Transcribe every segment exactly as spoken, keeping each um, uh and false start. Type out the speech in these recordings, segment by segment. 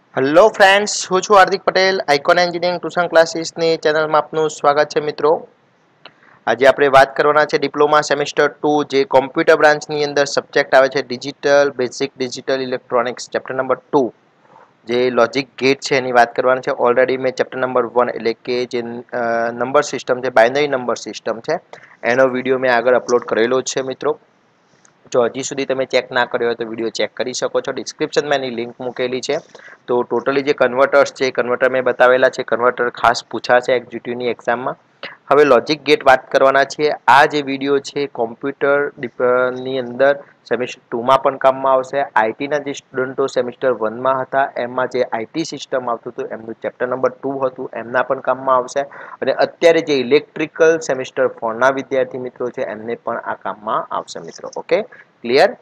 Hello friends, હું છું Hardik Patel. Icon engineering tuition ક્લાસીસની ચેનલમાં આપનું સ્વાગત છે મિત્રો. આજે આપણે વાત કરવાના છે ડિપ્લોમા સેમેસ્ટર ટુ, જે કોમ્પ્યુટર બ્રાન્ચની અંદર સબ્જેક્ટ આવે છે digital basic digital electronics chapter number two, જે લોજિક ગેટ છે એની વાત કરવાની છે. ઓલરેડી મેં ચેપ્ટર નંબર વન એટલે કે જે નંબર સિસ્ટમ છે, બાઇનરી નંબર સિસ્ટમ છે, એનો વિડીયો મેં આગળ અપલોડ કરેલો જ છે મિત્રો. જો હજી સુધી તમે ચેક ના કર્યો હોય તો વિડીયો ચેક કરી શકો છો. ડિસ્ક્રિપ્શનમાં એની લિંક મૂકેલી છે. તો ટોટલી જે કન્વર્ટર્સ છે એ કન્વર્ટર મેં બતાવેલા છે. કન્વર્ટર ખાસ પૂછાશે એક્ઝિક્યુટિવની એક્ઝામમાં. હવે લોજિક ગેટ વાત કરવાના છે. આ જે વિડીયો છે કોમ્પ્યુટર ની અંદર સેમેસ્ટર ટુમાં પણ કામમાં આવશે. આઈટીના જે સ્ટુડન્ટો સેમેસ્ટર વનમાં હતા એમાં જે આઈટી સિસ્ટમ આવતું હતું એમનું ચેપ્ટર નંબર ટુ હતું, એમના પણ કામમાં આવશે. અને અત્યારે જે ઇલેક્ટ્રિકલ સેમેસ્ટર ફોરના વિદ્યાર્થી મિત્રો છે એમને પણ આ કામમાં આવશે મિત્રો. Okay, clear?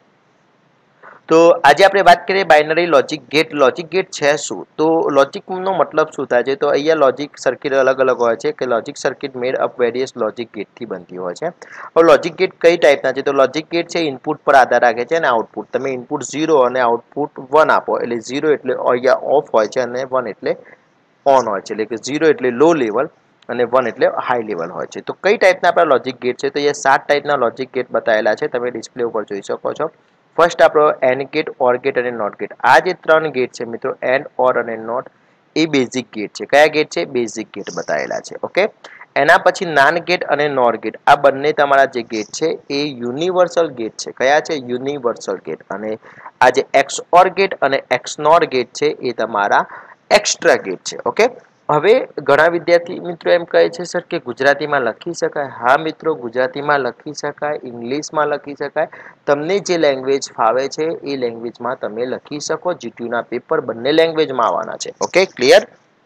તો આજે આપણે વાત કરીએ binary logic gate. Logic gate છે શું? તો લોજિકનો મતલબ શું થાય છે? તો અહીંયા લોજિક સર્કિટ અલગ અલગ હોય છે કે logic circuit made up various logic ગેટથી બનતી હોય છે. હવે લોજિક ગેટ કઈ ટાઈપના છે? તો લોજિક ગેટ છે ઇનપુટ પર આધાર રાખે છે અને આઉટપુટ. તમે ઇનપુટ ઝીરો અને આઉટપુટ વન આપો એટલે ઝીરો એટલે અહીંયા ઓફ હોય છે અને વન એટલે ઓન હોય છે. એટલે કે ઝીરો એટલે લો લેવલ અને વન એટલે હાઈ લેવલ હોય છે. તો કઈ ટાઈપના આપણા લોજિક ગેટ છે? તો અહીંયા સાત ટાઈપના લોજિક ગેટ બતાવેલા છે, તમે ડિસ્પ્લે ઉપર જોઈ શકો છો. ફર્સ્ટ આપણો એન્ડ ગેટ, ઓર ગેટ અને નોટ ગેટ. આ જે ત્રણ ગેટ છે મિત્રો, એન્ડ, ઓર અને નોટ, એ બેઝિક ગેટ છે. કયા ગેટ છે? બેઝિક ગેટ બતાવેલા છે. ઓકે, એના પછી નાન ગેટ અને નોર ગેટ. આ બંને તમારા જે ગેટ છે એ યુનિવર્સલ ગેટ છે. કયા છે? Universal gate. અને આ જે એક્સ ઓર ગેટ અને એક્સ નોર ગેટ છે એ તમારા એક્સ્ટ્રા ગેટ છે. ઓકે, હવે ઘણા વિદ્યાર્થી મિત્રો એમ કહે છે સર કે ગુજરાતીમાં લખી શકાય? હા મિત્રો, ગુજરાતીમાં લખી શકાય, ઇંગ્લિશમાં લખી શકાય. તમને જે લેંગ્વેજ ફાવે છે એ લેંગ્વેજમાં તમે લખી શકો. જીટીયુના પેપર બંને લેંગ્વેજમાં આવવાના છે. Okay, clear?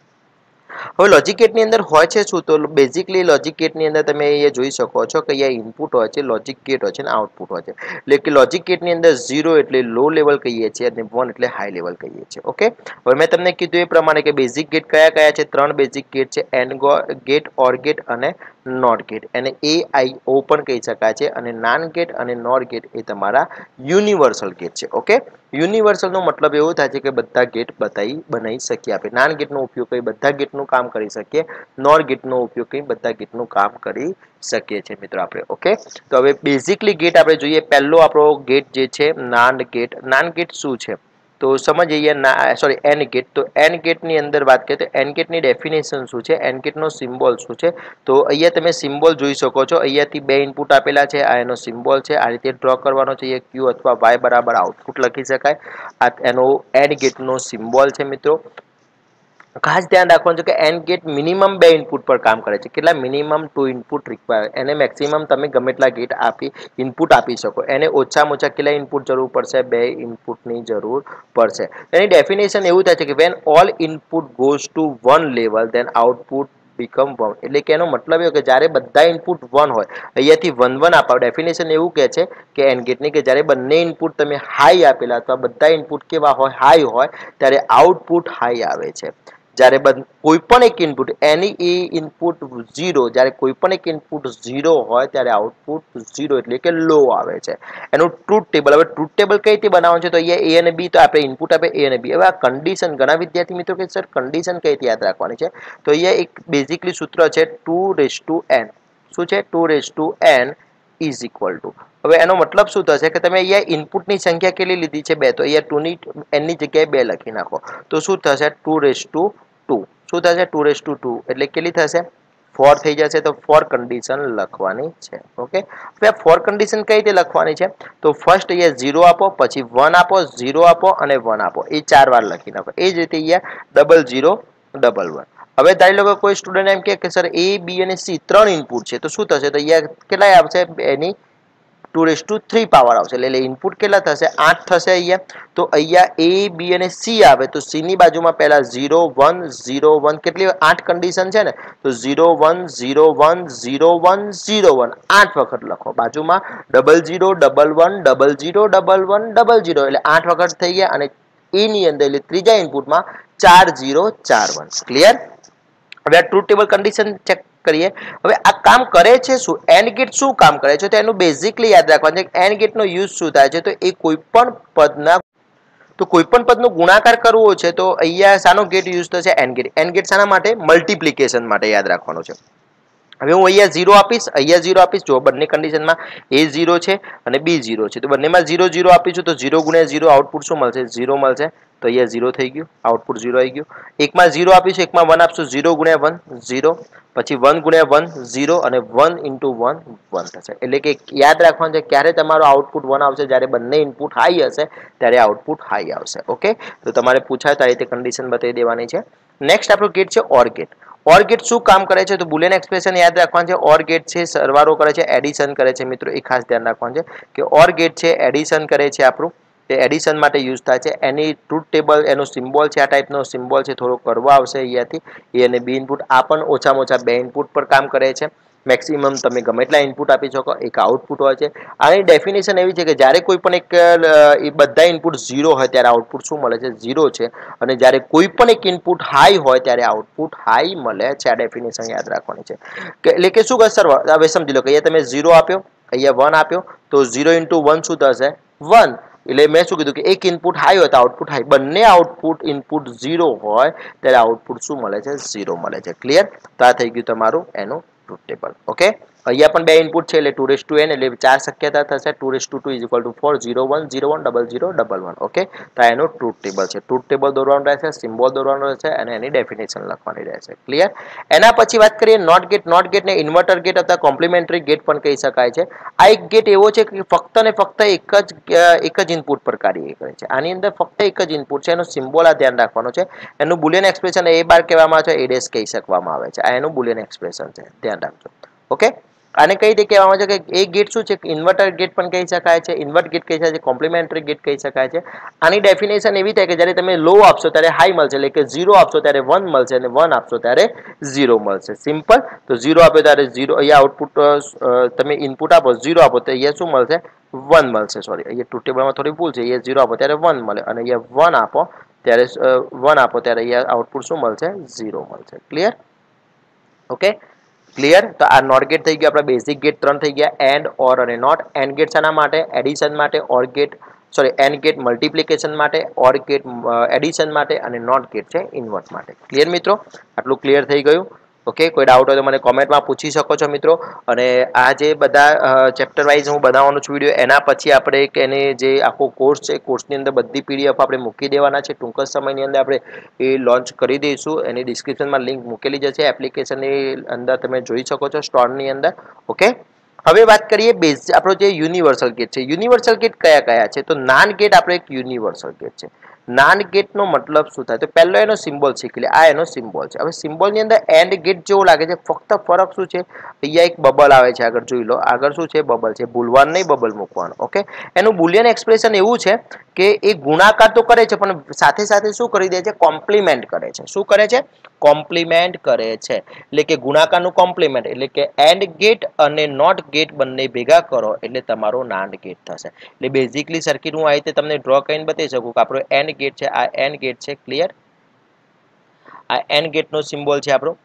હવે લોજિક ગેટની અંદર હોય છે શું? તો બેઝિકલી લોજિક ગેટની અંદર તમે અહીંયા જોઈ શકો છો કે અહીંયા ઇનપુટ હોય છે, લોજિક ગેટ હોય છે અને આઉટપુટ હોય છે. એટલે કે લોજિક ગેટની અંદર ઝીરો એટલે લો લેવલ કહીએ છીએ અને વન એટલે હાઈ લેવલ કહીએ છીએ. ઓકે, હવે મેં તમને કીધું એ પ્રમાણે કે બેઝિક ગેટ કયા કયા છે? ત્રણ બેઝિક ગેટ છે, એન્ડ ગેટ, ઓર ગેટ અને નોટ ગેટ. એને એ આઈ ઓ પણ કહી શકાય છે. અને નાન ગેટ અને નોર ગેટ એ તમારા યુનિવર્સલ ગેટ છે. ઓકે, યુનિવર્સલનો મતલબ એવો થાય છે કે બધા ગેટ બતાવી બનાવી શકીએ આપણે. નાન ગેટનો ઉપયોગ કરી બધા ગેટનું કામ કરી શકીએ, નોર ગેટનો ઉપયોગ કરી બધા ગેટનું કામ કરી શકીએ છીએ મિત્રો આપણે. ઓકે, તો હવે બેઝિકલી ગેટ આપણે જોઈએ. પહેલો આપણો ગેટ જે છે નાન ગેટ. નાન ગેટ શું છે? તો સમજીએ. ના સોરી એન્ડ ગેટ. તો એન્ડ ગેટની અંદર વાત કરીએ તો એન્ડ ગેટની ડેફિનેશન શું છે? એન્ડ ગેટનો સિમ્બોલ શું છે? તો અહીંયા તમે સિમ્બોલ જોઈ શકો છો. અહીંયાથી બે ઇનપુટ આપેલા છે, આ એનો સિમ્બોલ છે. આ રીતે ડ્રો કરવાનો છે. ક્યુ અથવા વાય બરાબર આઉટપુટ લખી શકાય. આ એનો એન્ડ ગેટનો સિમ્બોલ છે મિત્રો. ખાસ ધ્યાન રાખવાનું છે કે એન્ડ ગેટ મિનિમમ બે ઇનપુટ પર કામ કરે છે. કેટલા? Minimum two input require. એને મેક્સિમમ તમે ગમે એટલા ગેટ આપી ઇનપુટ આપી શકો. એને ઓછામાં ઓછા કેટલા ઇનપુટ જરૂર પડશે? બે ઇનપુટની જરૂર પડશે. એની ડેફિનેશન એવું થાય છે કે when all input goes to one level then output become one. એટલે કે એનો મતલબ એવો કે જ્યારે બધા ઇનપુટ વન હોય, અહીંયાથી વન વન આપો. ડેફિનેશન એવું કહે છે કે એન્ડ ગેટની કે જ્યારે બંને ઇનપુટ તમે હાઈ આપેલા અથવા બધા ઇનપુટ કેવા હોય? હાઈ હોય, ત્યારે આઉટપુટ હાઈ આવે છે. જ્યારે કોઈ પણ એક ઇનપુટ એની એ ઇનપુટ ઝીરો, જ્યારે કોઈ પણ એક ઇનપુટ ઝીરો હોય ત્યારે આઉટપુટ ઝીરો એટલે કે લો આવે છે. એનું ટ્રુથ ટેબલ. હવે ટ્રુથ ટેબલ કઈ રીતે બનાવવાનું છે? તો અહીંયા એ અને બી તો આપણે ઇનપુટ આપે એ અને બી. હવે આ કન્ડિશન ઘણા વિદ્યાર્થી મિત્રો કે સર કન્ડિશન કઈ રીતે યાદ રાખવાની છે? તો અહીંયા એક બેઝિકલી સૂત્ર છે ટુ રેસ ટુ એન. શું છે? Two raise to n is equal to. હવે એનો મતલબ શું થશે કે તમે અહીંયા ઇનપુટની સંખ્યા કેટલી લીધી છે? બે. તો અહીંયા ટુ ની એનની જગ્યાએ બે લખી નાખો. તો શું થશે? Two raise to two. શું થશે? ટુ રેસ ટુ ટુ એટલે કેટલી થશે? ફોર થઈ જશે. તો ફોર કન્ડિશન લખવાની છે. ઓકે, હવે આ ફોર કન્ડિશન કઈ રીતે લખવાની છે? તો ફર્સ્ટ અહીંયા ઝીરો આપો, પછી વન આપો, ઝીરો આપો અને વન આપો. એ ચાર વાર લખી નાખો. એ જ રીતે અહીંયા ડબલ ઝીરો ડબલ વન. હવે ધારી લો કે કોઈ સ્ટુડન્ટ એમ કે સર એ બી અને સી ત્રણ ઇનપુટ છે, તો શું થશે? તો અહીંયા કેટલા આવશે? એની two raise to three power આવશે. એટલે ઇનપુટ કેટલા થશે? આઠ થશે અહીંયા. તો અહીંયા એ બી અને સી આવે તો સી ની બાજુમાં પહેલા ઝીરો વન ઝીરો વન. કેટલી? આઠ કન્ડિશન છે ને, તો zero one zero one zero one zero one આઠ વખત લખો. બાજુમાં double zero double one double zero double one double zero એટલે આઠ વખત થઈ ગયા. અને એની અંદર એટલે ત્રીજા ઇનપુટમાં ચાર ઝીરો ચાર વન. ક્લિયર? હવે આ ટ્રુથ ટેબલ કન્ડિશન ચેક કરીએ. હવે આ કામ કરે છે શું? એન્ડ ગેટ શું કામ કરે છે? તો એનું બેઝિકલી યાદ રાખવાનું છે. એન્ડ ગેટનો યુઝ શું થાય છે? તો એ કોઈ પણ પદના તો કોઈ પણ પદનો ગુણાકાર કરવો છે તો અહીંયા શાનો ગેટ યુઝ થશે? And gate. એન્ડ ગેટ શાના માટે? મલ્ટિપ્લિકેશન માટે યાદ રાખવાનું છે. હવે હું અહીંયા ઝીરો આપીશ, અહીંયા ઝીરો આપીશ. જો બંને કન્ડિશનમાં એ ઝીરો છે અને બી ઝીરો છે, તો બંનેમાં ઝીરો ઝીરો આપીશું તો ઝીરો ગુણ્યા ઝીરો આઉટપુટ શું મળશે? ઝીરો મળશે. તો અહીંયા ઝીરો થઈ ગયું, આઉટપુટ ઝીરો આવી ગયું. એકમાં ઝીરો આપીશું, એકમાં વન આપશું, ઝીરો ગુણ્યા વન ઝીરો, પછી વન ગુણ્યા વન ઝીરો અને વન ઇન્ટુ વન વન થશે. એટલે કે યાદ રાખવાનું છે ક્યારે તમારો આઉટપુટ વન આવશે? જ્યારે બંને ઇનપુટ હાઈ હશે ત્યારે આઉટપુટ હાઈ આવશે. ઓકે, તો તમારે પૂછાય તો આ રીતે કન્ડિશન બતાવી દેવાની છે. નેક્સ્ટ આપણો ગેટ છે ઓર ગેટ. ઓર ગેટ શું કામ કરે છે? તો બુલિયન એક્સપ્રેશન યાદ રાખવાનું છે. ઓર ગેટ છે સરવાળો કરે છે, એડિશન કરે છે. મિત્રો એ ખાસ ધ્યાન રાખવાનું છે કે ઓર ગેટ છે એડિશન કરે છે. આપણું તે એડિશન માટે યુઝ થાય છે. એની ટ્રુથ ટેબલ એનો સિમ્બોલ છે, આ ટાઈપનો સિમ્બોલ છે, થોડો કરવો આવશે અહીંયાથી. એ અને બી ઇનપુટ, આ પણ ઓછામાં ઓછા બે ઇનપુટ પર કામ કરે છે. મેક્સિમમ તમે ગમે એટલા ઇનપુટ આપી શકો, એક આઉટપુટ હોય છે. આની ડેફિનેશન એવી છે કે જ્યારે કોઈ પણ એક એ બધા ઇનપુટ ઝીરો હોય ત્યારે આઉટપુટ શું મળે છે? ઝીરો છે. અને જ્યારે કોઈ પણ એક ઇનપુટ હાઈ હોય ત્યારે આઉટપુટ હાઈ મળે છે. આ ડેફિનેશન યાદ રાખવાની છે. એટલે કે શું કહે સર? હવે સમજી લો કે અહીંયા તમે ઝીરો આપ્યો, અહીંયા વન આપ્યો, તો ઝીરો ઇન્ટુ વન શું થશે? વન. એટલે મેં શું કીધું કે એક ઇનપુટ હાઈ હોય તો આઉટપુટ હાઈ, બંને આઉટપુટ ઇનપુટ ઝીરો હોય ત્યારે આઉટપુટ શું મળે છે? ઝીરો મળે છે. ક્લિયર? તો આ થઈ ગયું તમારું એનું ટ્રુથ ટેબલ. ઓકે, અહીંયા પણ બે ઇનપુટ છે એટલે ટુ રેસ ટુ એન એટલે ચાર શક્યતા થશે. Two raise to two is equal to four, zero one zero one double zero double one. Okay, તો આ એનું ટ્રુથ ટેબલ છે. ટ્રુથ ટેબલ દોરવાનું રહેશે, સિમ્બોલ દોરવાનું રહેશે અને એની ડેફિનેશન લખવાની રહેશે. ક્લિયર? એના પછી વાત કરીએ નોટ ગેટ. નોટ ગેટને ઇન્વર્ટર ગેટ અથવા કોમ્પ્લિમેન્ટરી ગેટ પણ કહી શકાય છે. આ એક ગેટ એવો છે કે ફક્ત ને ફક્ત એક જ એક જ ઇનપુટ પર કાર્ય કરે છે. આની અંદર ફક્ત એક જ ઇનપુટ છે. એનો સિમ્બોલ આ ધ્યાન રાખવાનો છે. એનું બુલિયન એક્સપ્રેશન એ બાર કહેવામાં આવે છે, એ ડેશ કહી શકવામાં આવે છે. આ એનું બુલિયન એક્સપ્રેશન છે, ધ્યાન રાખજો. ઓકે, આને કઈ રીતે કહેવામાં આવે છે કે એ ગેટ શું છે? ઇન્વર્ટર ગેટ પણ કહી શકાય છે, ઇન્વર્ટ ગેટ કહી શકાય છે, કોમ્પ્લિમેન્ટરી ગેટ કહી શકાય છે. આની ડેફિનેશન એવી થાય કે જ્યારે તમે લો આપશો ત્યારે હાઈ મળશે, એટલે કે ઝીરો આપશો ત્યારે વન મળશે અને વન આપશો ત્યારે ઝીરો મળશે. સિમ્પલ. તો ઝીરો આપ્યો ત્યારે ઝીરો, અહીંયા આઉટપુટ તમે ઇનપુટ આપો ઝીરો આપો તો અહીંયા શું મળશે? વન મળશે. સોરી, અહીંયા ટ્રુથ ટેબલમાં થોડી ભૂલ છે. અહીંયા ઝીરો આપો ત્યારે વન મળે અને અહીંયા વન આપો ત્યારે વન આપો ત્યારે અહીંયા આઉટપુટ શું મળશે? ઝીરો મળશે. ક્લિયર? Okay, clear? તો આ નોટ ગેટ થઈ ગયો. આપણા બેઝિક ગેટ ત્રણ થઈ ગયા, એન્ડ, ઓર અને નોટ. એન્ડ ગેટ શાના માટે? એડિશન માટે. Or gate sorry and gate multiplication માટે, ઓર ગેટ એડિશન માટે અને નોટ ગેટ છે ઇન્વર્ટ માટે. ક્લિયર મિત્રો? આટલું ક્લિયર થઈ ગયું? ઓકે, કોઈ ડાઉટ હોય તો મને કોમેન્ટમાં પૂછી શકો છો મિત્રો. અને આ જે બધા ચેપ્ટર વાઇઝ હું બનાવવાનો છું વિડીયો, એના પછી આપણે એક એની જે આખો કોર્સ છે, કોર્સની અંદર બધી પીડીએફ આપણે મૂકી દેવાના છે. ટૂંક જ સમયની અંદર આપણે એ લોન્ચ કરી દઈશું. એની ડિસ્ક્રિપ્શનમાં લિંક મૂકેલી જશે. એપ્લિકેશનની અંદર તમે જોઈ શકો છો, સ્ટોરની અંદર. ઓકે, હવે વાત કરીએ બેઝ આપણો જે યુનિવર્સલ ગેટ છે. યુનિવર્સલ ગેટ કયા કયા છે? તો નાન ગેટ આપણો એક યુનિવર્સલ ગેટ છે. નાન ગેટનો મતલબ શું થાય? તો પહેલો એનો સિમ્બોલ શીખી લે. આ એનો સિમ્બોલ છે. હવે સિમ્બોલની અંદર એન્ડ ગેટ જેવો લાગે છે, ફક્ત ફરક શું છે? અહીંયા એક બબલ આવે છે, આગળ જોઈ લો. આગળ શું છે? બબલ છે. ભૂલવાનું નહીં, બબલ મૂકવાનું. ઓકે, એનું બુલિયન એક્સપ્રેશન એવું છે કે એ ગુણાકાર તો કરે છે પણ સાથે સાથે શું કરી દે છે? કોમ્પ્લિમેન્ટ કરે છે. શું કરે છે? કોમ્પ્લિમેન્ટ કરે છે. એટલે કે ગુણાકારનું કોમ્પ્લિમેન્ટ, એટલે કે એન્ડ ગેટ અને નોટ ગેટ બંને ભેગા કરો એટલે તમારો નાન્ડ ગેટ થશે. એટલે બેઝિકલી સર્કિટ હું આ રીતે તમને ડ્રો કરીને બતાવી શકું કે આપણો એન્ડ ગેટ છે, આ એન્ડ ગેટ છે. ક્લિયર? આ એન્ડ ગેટનો સિમ્બોલ છે આપણો.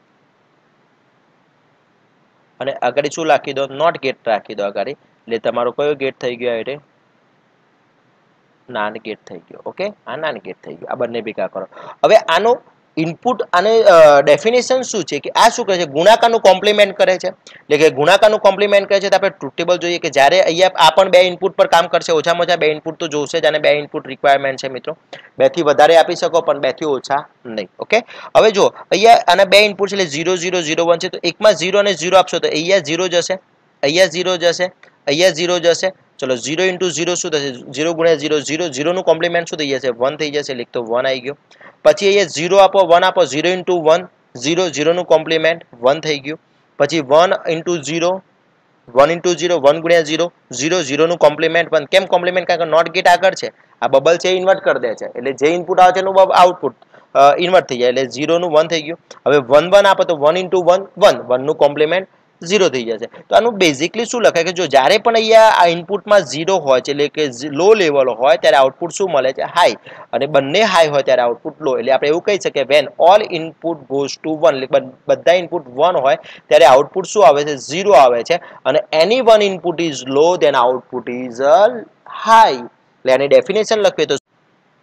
અને આગળ શું રાખી દો? નોટ ગેટ રાખી દો આગળ. એટલે તમારો કયો ગેટ થઈ ગયો? એટલે નાન્ડ ગેટ થઈ ગયો. ઓકે, આ નાન્ડ ગેટ થઈ ગયો. આ બંને ભેગા કરો. હવે આનો ઇનપુટ અને ડેફિનેશન શું છે કે આ શું કરે છે? ગુણાકારનું કોમ્પ્લિમેન્ટ કરે છે. એટલે કે ગુણાકારનું કોમ્પ્લિમેન્ટ કરે છે. તો આપણે ટ્રુથ ટેબલ જોઈએ કે જ્યારે અહીંયા આ પણ બે ઇનપુટ પર કામ કરશે. ઓછામાં ઓછા બે ઇનપુટ તો જોશે જ, અને બે ઇનપુટ રિક્વાયરમેન્ટ છે મિત્રો. બે થી વધારે આપી શકો પણ બે થી ઓછા નહીં. ઓકે, હવે જો અહીંયા આના બે ઇનપુટ છે એટલે ઝીરો ઝીરો ઝીરો વન છે. તો એકમાં ઝીરો અને ઝીરો આપશો તો અહીંયા ઝીરો જશે, અહીંયા ઝીરો જશે, અહીંયા ઝીરો જશે. ચલો ઝીરો ઇન્ટુ ઝીરો શું થશે? ઝીરો ગુણ્યા ઝીરો ઝીરો, ઝીરોનું કોમ્પ્લિમેન્ટ શું થઈ જશે? વન થઈ જશે. એટલે તો વન આવી ગયો. પછી અહીંયા ઝીરો આપો, વન આપો, ઝીરો ઇન્ટુ વન ઝીરો, ઝીરોનું કોમ્પ્લિમેન્ટ વન થઈ ગયું. પછી one into zero, one into zero, one ગુણ્યા ઝીરો ઝીરો, ઝીરોનું કોમ્પ્લિમેન્ટ વન. કેમ કોમ્પ્લિમેન્ટ? કારણ કે નોટ ગેટ આગળ છે, આ બબલ છે ઇન્વર્ટ કરી દે છે. એટલે જે ઇનપુટ આવે છે એનું આઉટપુટ ઇન્વર્ટ થઈ જાય. એટલે ઝીરોનું વન થઈ ગયું. હવે વન વન આપો તો વન ઇન્ટુ વન વન, વનનું કોમ્પ્લિમેન્ટ ઝીરો થઈ જશે. તો આનું બેઝિકલી શું લખાય કે જો જ્યારે પણ અહીંયા આ ઇનપુટમાં ઝીરો હોય છે, એટલે કે લો લેવલ હોય ત્યારે આઉટપુટ શું મળે છે? હાઈ. અને બંને હાઈ હોય ત્યારે આઉટપુટ લો. એટલે આપણે એવું કહી શકીએ when all input goes to one, એટલે બધા ઇનપુટ વન હોય ત્યારે આઉટપુટ શું આવે છે? ઝીરો આવે છે. અને એની one input is low, then output is high. એટલે આની ડેફિનેશન લખીએ તો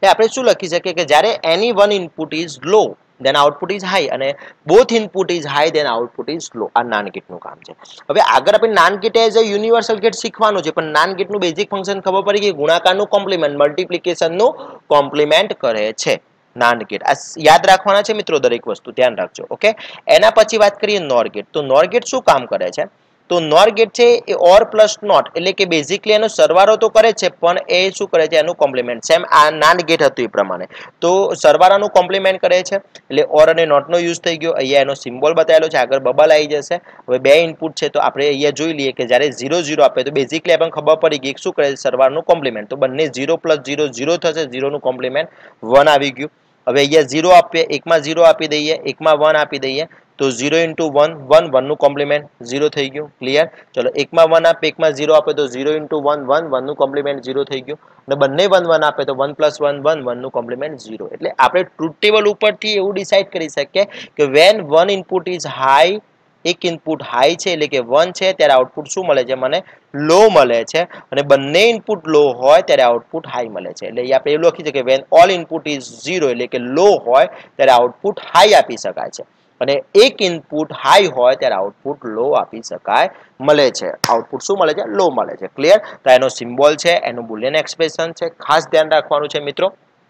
એ આપણે શું લખી શકીએ કે જ્યારે એની one input is low then output is high અને both input is high then output is low. આ નાન ગેટનું કામ છે. હવે આગળ આપણે NAND gate as a universal gate શીખવાનું છે, પણ નાન ગેટનું બેઝિક ફંક્શન ખબર પડી કે ગુણાકારનું કોમ્પ્લિમેન્ટ મલ્ટિપ્લિકેશનનું કોમ્પ્લિમેન્ટ કરે છે. નાન ગેટ આ યાદ રાખવાના છે મિત્રો, દરેક વસ્તુ ધ્યાન રાખજો. ઓકે, એના પછી વાત કરીએ નોર ગેટ. તો નોર ગેટ શું કામ કરે છે? તો નોર ગેટ છે એ ઓર પ્લસ નોટ એટલે કે બેઝિકલી એનો સરવાળો તો કરે છે પણ એ શું કરે છે એનું કોમ્પ્લિમેન્ટ. સેમ આ નાન ગેટ હતું એ પ્રમાણે તો સરવાળાનું કોમ્પ્લિમેન્ટ કરે છે એટલે ઓર અને નોટ નો યુઝ થઈ ગયો. અહીંયા એનો સિમ્બોલ બતાવેલો છે, આગળ બબલ આવી જશે. હવે બે ઇનપુટ છે તો આપણે અહીંયા જોઈ લઈએ કે જ્યારે ઝીરો ઝીરો આપે તો બેઝિકલી આપણને ખબર પડી ગઈ શું કરે છે સરવાળાનું કોમ્પ્લિમેન્ટ. તો બંને ઝીરો પ્લસ ઝીરો ઝીરો થશે, ઝીરોનું કોમ્પ્લિમેન્ટ વન આવી ગયું. હવે અહીંયા ઝીરો આપીએ, એકમાં ઝીરો આપી દઈએ, એકમાં વન આપી દઈએ તો ઝીરો ઇન્ટુ વન વન વનનું કોમ્પ્લિમેન્ટ ઝીરો થઈ ગયું. ક્લિયર? ચલો એકમાં વન આપે, એકમાં ઝીરો આપે તો ઝીરો ઇન્ટુ વન વન વનનું કોમ્પ્લિમેન્ટ ઝીરો થઈ ગયું. અને બંને વન વન આપે તો વન પ્લસ વન વન વનનું કોમ્પ્લિમેન્ટ ઝીરો. એટલે આપણે ટ્રુથ ટેબલ ઉપરથી એવું ડિસાઇડ કરી શકીએ કે when one input is high, એક ઇનપુટ હાઈ છે એટલે કે વન છે ત્યારે આઉટપુટ શું મળે છે મને? લો મળે છે. અને બંને ઇનપુટ લો હોય ત્યારે આઉટપુટ હાઈ મળે છે. એટલે આપણે એવું લખી શકીએ કે when all input is zero એટલે કે લો હોય ત્યારે આઉટપુટ હાઈ આપી શકાય છે. અને એક ઇનપુટ હાઈ હોય ત્યારે આઉટપુટ લો આપી શકાય મળે છે. આઉટપુટ શું મળે છે? લો મળે છે. ક્લિયર? તો એનો સિમ્બોલ છે, એનું બુલિયન એક્સપ્રેશન છે, ખાસ ધ્યાન રાખવાનું છે મિત્રો,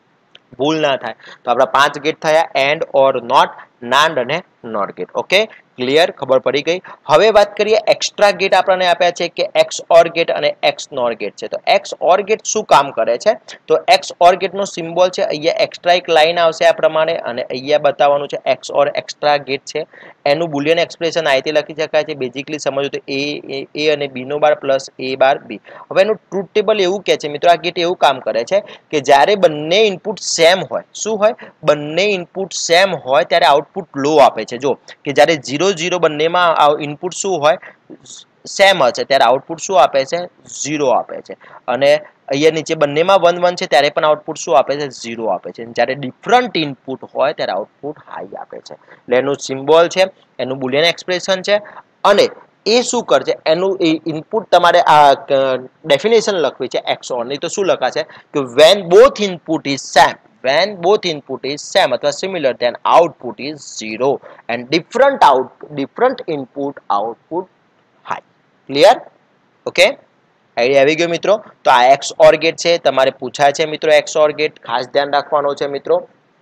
ભૂલ ના થાય. તો આપણા પાંચ ગેટ થયા: એન્ડ, ઓર, નોટ, નાન્ડ અને નોર ગેટ. Okay, clear? ખબર પડી ગઈ. હવે વાત કરીએ એક્સ્ટ્રા ગેટ આપણને આપ્યા છે કે એક્સ ઓર ગેટ અને એક્સ નોર ગેટ છે. તો એક્સ ઓર ગેટ શું કામ કરે છે? તો એક્સ ઓર ગેટ નો સિમ્બોલ છે અહીંયા એક્સ્ટ્રા એક લાઈન આવશે આ પ્રમાણે અને અહીંયા બતાવવાનું છે એક્સ ઓર એક્સ્ટ્રા ગેટ છે. એનું બુલિયન એક્સપ્રેશન આ રીતે લખી શકાય છે, બેઝિકલી સમજો તો એ એ અને બી નો બાર પ્લસ એ બાર બી. હવે એનું ટ્રુથ ટેબલ એવું કહે છે મિત્રો, આ ગેટ એવું કામ કરે છે કે જ્યારે બંને ઇનપુટ સેમ હોય, શું હોય? બંને ઇનપુટ સેમ હોય ત્યારે આઉટપુટ લો આપે છે. જો કે જ્યારે ઝીરો ઝીરો બંનેમાં ઇનપુટ શું હોય? સેમ હશે ત્યારે આઉટપુટ શું આપે છે? ઝીરો આપે છે. અને અહીંયા નીચે બંનેમાં વન વન છે ત્યારે પણ આઉટપુટ શું આપે છે? ઝીરો આપે છે. જ્યારે ડિફરન્ટ ઇનપુટ હોય ત્યારે આઉટપુટ હાઈ આપે છે. એટલે એનું સિમ્બોલ છે, એનું બુલિયન એક્સપ્રેશન છે. અને એ શું કરશે? એનું ઇનપુટ તમારે આ ડેફિનેશન લખવી છે એક્સ ઓર ની. તો શું લખાશે કે when both input is same, when both input is same અથવા similar then output is zero and different out different input output high. Clear? Okay, idea આવી ગયો મિત્રો. તો આ એક્સ ઓર ગેટ છે, તમારે પૂછાય છે મિત્રો એક્સ ઓર ગેટ, ખાસ ધ્યાન રાખવાનો છે મિત્રો.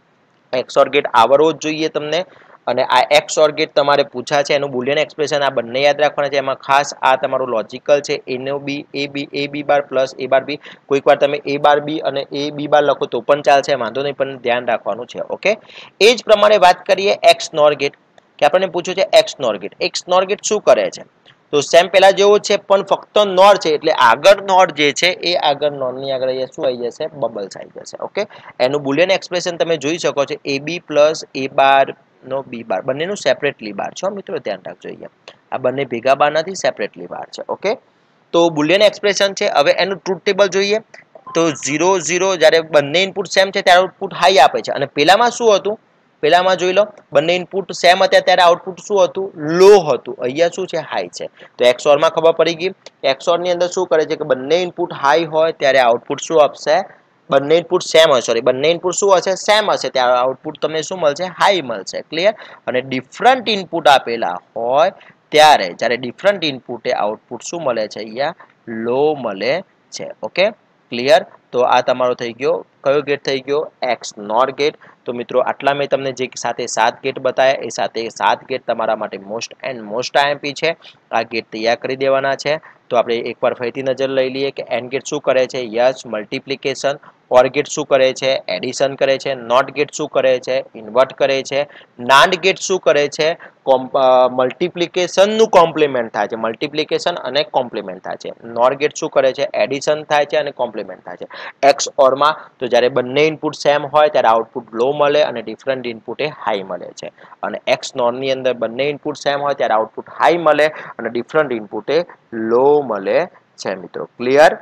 એક્સ ઓર ગેટ આવડવો જ જોઈએ તમને. અને આ એક્સ ઓર ગેટ તમારે પૂછા છે, એનું બુલિયન એક્સપ્રેશન આ બંને યાદ રાખવાના છે. એમાં ખાસ આ તમારું લોજિકલ છે, એનો બી એ બી એ બી બાર પ્લસ એ બાર બી. કોઈક વાર તમે એ બાર બી અને એ બી બાર લખો તો પણ ચાલશે, વાંધો નહીં, પણ ધ્યાન રાખવાનું છે. ઓકે, એ જ પ્રમાણે વાત કરીએ એક્સ નોર ગેટ, કે આપણને પૂછ્યું છે XNOR gate. XNOR gate શું કરે છે? તો સેમ પહેલા જેવો છે પણ ફક્ત નોર છે એટલે આગળ નોર જે છે એ આગળ નોર ની આગળ અહીંયા શું આવી જશે? બબલ્સ આવી જશે. ઓકે, એનું બુલિયન એક્સપ્રેશન તમે જોઈ શકો છો, એ બી પ્લસ એ બાર નો બી બાર, બંનેનું સેપરેટલી બાર છે મિત્રો, ધ્યાન રાખજો. અહીંયા આ બંને ભેગા બાર નથી, સેપરેટલી બાર છે. ઓકે, તો બુલિયન એક્સપ્રેશન છે. હવે એનું ટ્રુથ ટેબલ જોઈએ તો ઝીરો ઝીરો જ્યારે બંને ઇનપુટ સેમ છે ત્યારે આઉટપુટ હાઈ આપે છે. અને પેલામાં શું હતું? પેલામાં જોઈ લો, બંને ઇનપુટ સેમ હતા ત્યારે આઉટપુટ શું હતું? લો હતું. અહીંયા શું છે? હાઈ છે. તો એક્સ ઓર માં ખબર પડી ગઈ. એક્સ ઓર ની અંદર શું કરે છે કે બંને ઇનપુટ હાઈ હોય ત્યારે આઉટપુટ શું આપશે? બંને ઇનપુટ સેમ હશે, સોરી બંને ઇનપુટ શું હશે? સેમ હશે ત્યારે આઉટપુટ તમને શું મળશે? હાઈ મળશે. ક્લિયર? અને ડિફરન્ટ ઇનપુટ આપેલા હોય ત્યારે જ્યારે ડિફરન્ટ ઇનપુટે આઉટપુટ શું મળે છે? અહીંયા લો મળે છે. Okay, clear? તો આ તમારો થઈ ગયો કયો ગેટ થઈ ગયો? XNOR gate. તો મિત્રો આટલા મેં તમને જે સાથે સાત ગેટ બતાવ્યા એ સાથે સાત ગેટ તમારા માટે મોસ્ટ એન્ડ મોસ્ટ આઈએમપી છે. આ ગેટ તૈયાર કરી દેવાના છે. તો આપણે એકવાર ફરીથી નજર લઈ લઈએ કે એન્ડ ગેટ શું કરે છે? Yes, multiplication. ઓર ગેટ શું કરે છે? એડિશન કરે છે. નોટ ગેટ શું કરે છે? ઇન્વર્ટ કરે છે. નાન્ડ ગેટ શું કરે છે? મલ્ટિપ્લિકેશન નું કોમ્પ્લિમેન્ટ થાય છે, મલ્ટિપ્લિકેશન અને કોમ્પ્લિમેન્ટ થાય છે. નોર ગેટ શું કરે છે? એડિશન થાય છે અને કોમ્પ્લિમેન્ટ થાય છે. એક્સ ઓર માં તો જ્યારે બંને ઇનપુટ સેમ હોય ત્યારે આઉટપુટ લો મળે અને ડિફરન્ટ ઇનપુટ એ હાઈ મળે છે. અને એક્સ નોર ની અંદર બંને ઇનપુટ સેમ હોય ત્યારે આઉટપુટ હાઈ મળે અને ડિફરન્ટ ઇનપુટ એ લો મળે છે મિત્રો. ક્લિયર?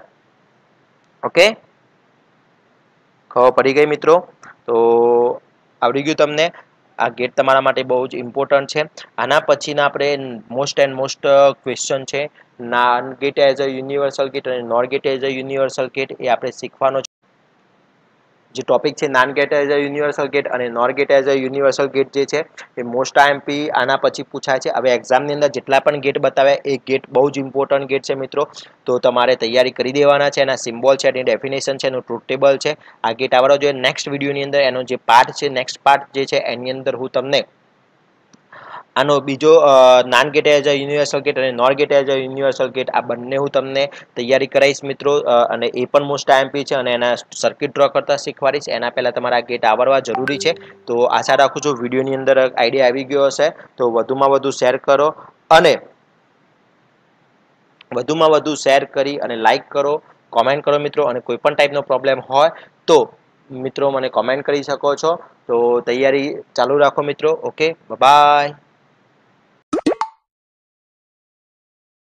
ઓકે, ખબર પડી ગઈ મિત્રો? તો આવડી ગયું તમને? આ ગેટ તમારા માટે બહુ જ ઇમ્પોર્ટન્ટ છે. આના પછીના આપણે મોસ્ટ એન્ડ મોસ્ટ ક્વેશ્ચન છે NAND gate as a universal gate અને NOR gate as a universal gate, એ આપણે શીખવાનો છે. જે ટોપિક છે NAND gate as a universal gate અને NOR gate as a universal gate જે છે એ મોસ્ટ આઈએમપી આના પછી પૂછાય છે. હવે એક્ઝામની અંદર જેટલા પણ ગેટ બતાવ્યા એ ગેટ બહુ જ ઇમ્પોર્ટન્ટ ગેટ છે મિત્રો, તો તમારે તૈયારી કરી દેવાના છે. એના સિમ્બોલ છે, એની ડેફિનેશન છે, એનું ટ્રુથ ટેબલ છે, આ ગેટ આવડવા જોઈએ. નેક્સ્ટ વિડીયોની અંદર એનો જે પાર્ટ છે, નેક્સ્ટ પાર્ટ જે છે એની અંદર હું તમને આનો બીજો NAND gate as a universal gate અને NOR gate as a universal gate આ બંને હું તમને તૈયારી કરાવીશ મિત્રો, અને એ પણ મોસ્ટ આઈએમપી છે અને એના સર્કિટ ડ્રો કરતા શીખવાડીશ. એના પહેલા તમારા ગેટ આવડવા જરૂરી છે. તો આશા રાખું છું વિડીયોની અંદર આઈડિયા આવી ગયો હશે. તો વધુમાં વધુ શેર કરો અને વધુમાં વધુ શેર કરી અને લાઈક કરો, કોમેન્ટ કરો મિત્રો, અને કોઈ પણ ટાઈપનો પ્રોબ્લેમ હોય તો મિત્રો મને કોમેન્ટ કરી શકો છો. તો તૈયારી ચાલુ રાખો મિત્રો. Okay, by.